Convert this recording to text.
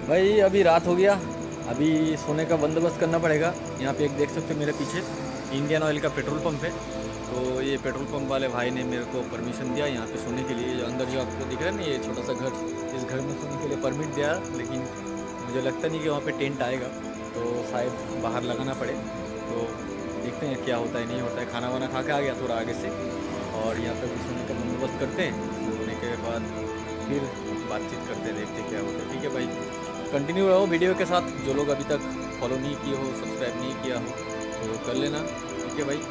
भाई अभी रात हो गया, अभी सोने का बंदोबस्त करना पड़ेगा। यहाँ पे एक देख सकते हो मेरे पीछे इंडियन ऑयल का पेट्रोल पंप है। तो ये पेट्रोल पंप वाले भाई ने मेरे को परमिशन दिया यहाँ पे सोने के लिए। ये जो अंदर जो आपको दिख रहा है ना, ये छोटा सा घर, इस घर में सोने के लिए परमिट दिया। लेकिन मुझे लगता नहीं कि वहाँ पे टेंट आएगा, तो शायद बाहर लगाना पड़े। तो देखते हैं क्या होता है नहीं होता है। खाना वाना खा के आ गया थोड़ा आगे से, और यहाँ पे भी सोने का बंदोबस्त करते हैं। सोने के बाद फिर बातचीत करते हैं, देखते हैं क्या होता है। ठीक है भाई, कंटिन्यू रहो वीडियो के साथ। जो लोग अभी तक फॉलो नहीं किए हो, सब्सक्राइब नहीं किया हो, तो कर लेना। ठीक है भाई।